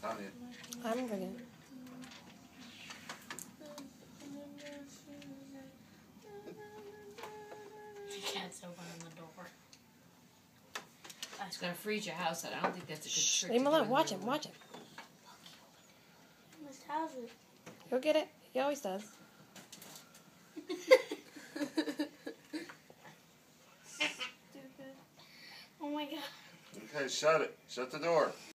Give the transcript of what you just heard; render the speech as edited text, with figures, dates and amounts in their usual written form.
Tanya. I'm bringing it. The cat's opening the door. That's gonna freeze your house out. I don't think that's a good trick. Leave him alone. Watch him. Watch him. He must have it. He'll get it. He always does. Stupid. Oh my god. Okay, shut it. Shut the door.